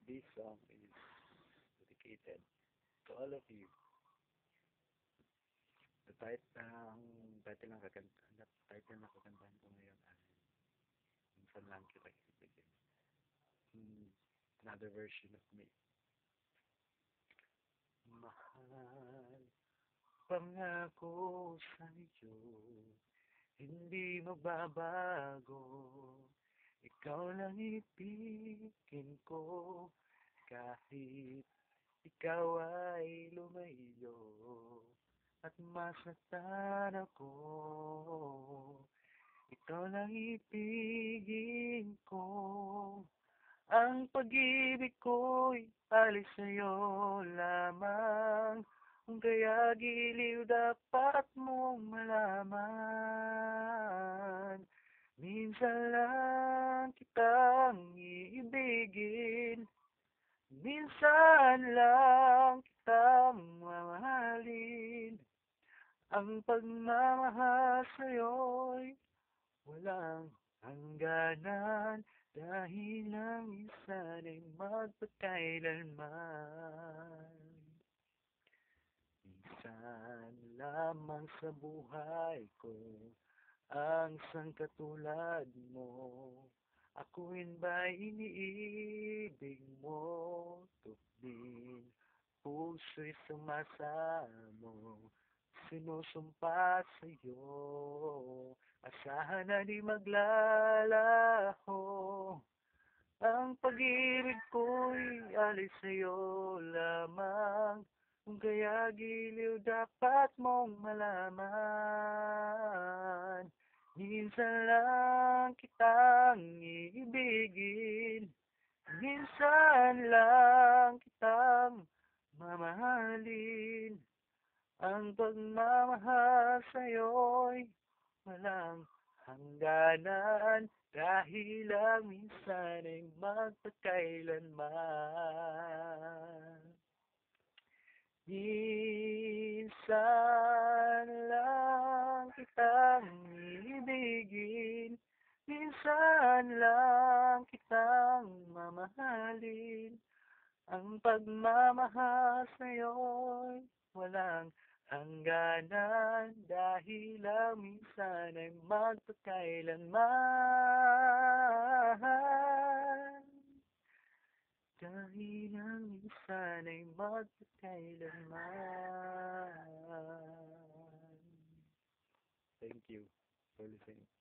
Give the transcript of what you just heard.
This song is dedicated to all of you. Ang title ng kakantahan ko ngayon ay Minsan Lang Kita Ibigin. Another version of me. Mahal, pangako sa'yo, hindi magbabago. Ikaw lang ibigin ko, kahit ikaw ay lumayo, at masaktan ako. Ikaw lang ibigin ko, ang pag-ibig ko'y alis sa'yo lamang. Kung kaya giliw dapat mong malaman, minsan lang kitang iibigin, minsan lang kitang mamahalin. Ang pagmamahal sa'yo'y walang hangganan, dahil ang minsan ay magpakailanman. Minsan lamang sa buhay ko ang isang katulad mo. Akuin ba'y iniibig mo? Tukling puso'y sumasamo, sinusumpa sa'yo, asahan na di maglalaho. Ang pag-ibig ko'y alis sa'yo lamang. Kung kaya giliw dapat mong malaman, minsan lang kitang iibigin, minsan lang kitang mamahalin. Ang pagmamahal sa'yo'y walang hangganan, dahil ang minsan ay magpakailanman. Minsan lang kitang ibigin, minsan lang kitang mamahalin. Ang pagmamahal sa'yo'y walang hangganan, dahil ang minsan ay magpakailanman. Dahil ang minsan ay magpakailanman. Thank you for listening.